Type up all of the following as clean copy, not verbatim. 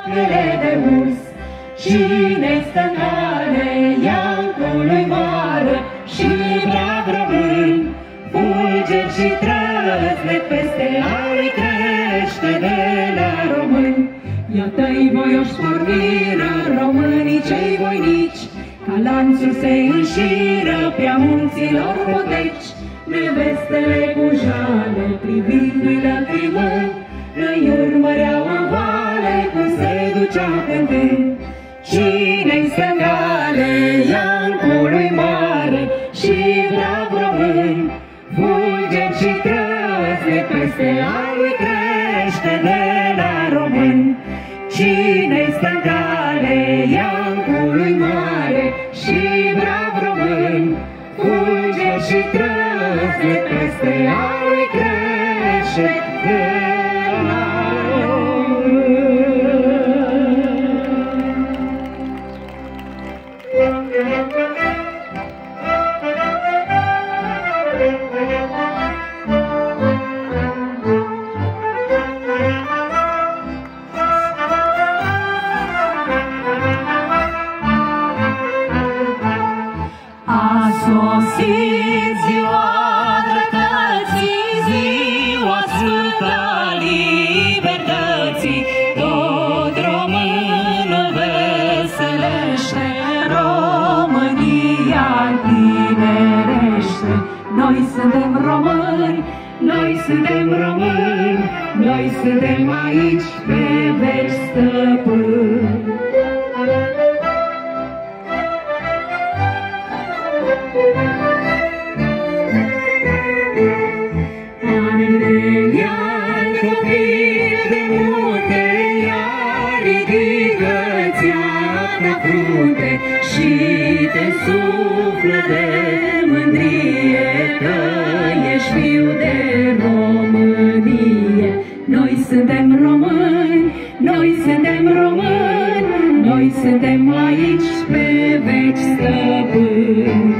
oasele de urs. Cine-i stă în cale Iancului moară și brav român, fulger și trăsnet peste ali crește de la români. Iată-i voioși porniră românii cei voinici, ca lanțuri se înșiră prea munților poteci. Nevestele cu jale, privindu-i lăcrimând, îi urmăreau în vale cum se duceau cântând. Cine-i stă în cale Iancului moare și brav român, fulger și trăsnet peste ali crește de la român. Cine-i stă în cale Iancului moare și brav român, fulger și trăsnet peste ali crește de la român. A sosit ziua dreptății, ziua sfântă a libertății, tot românul veselește, România întinerește. Noi suntem români, noi suntem români, noi suntem aici pe veci stăpâni. Și te suflă de mândrie că ești fiu de Românie. Noi suntem români, noi suntem români, noi suntem aici pe veci stăpâni.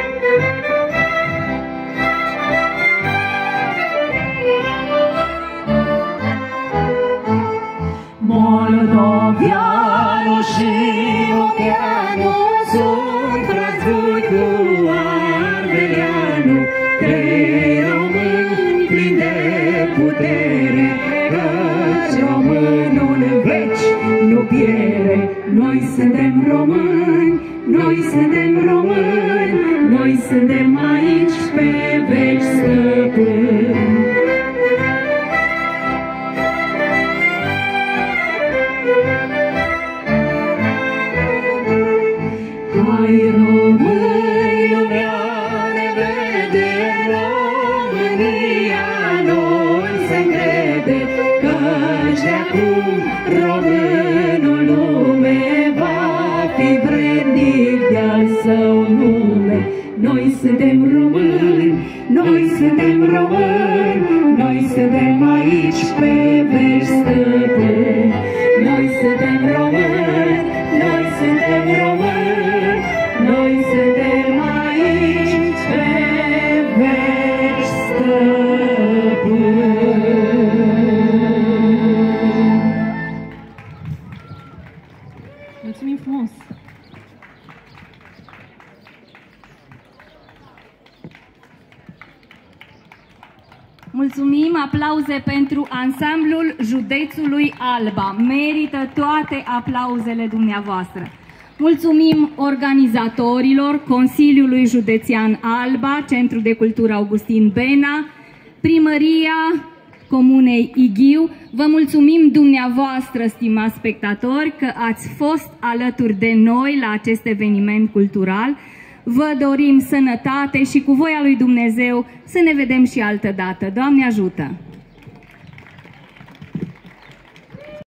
Moldovianul și Oteanul sunt război cu Ardeleanul, trei români plini de putere, căci românul în veci nu piere. Noi suntem români, noi suntem români, noi suntem aici pe veci stăpâni. Hai români, lumea ne vede, România noi se crede, căci de-acum românul lume va fi vrednic de-al său nume. Noi suntem români, noi suntem români, noi suntem aici pe veci stăpâni. Noi suntem români, noi suntem români, noi suntem aici pe veci stăpâni. Mulțumim frumos! Mulțumim, aplauze pentru ansamblul județului Alba. Merită toate aplauzele dumneavoastră. Mulțumim organizatorilor, Consiliului Județean Alba, Centrul de Cultură Augustin Bena, Primăria Comunei Ighiu. Vă mulțumim dumneavoastră, stimați spectatori, că ați fost alături de noi la acest eveniment cultural. Vă dorim sănătate și cu voia lui Dumnezeu să ne vedem și altă dată. Doamne ajută!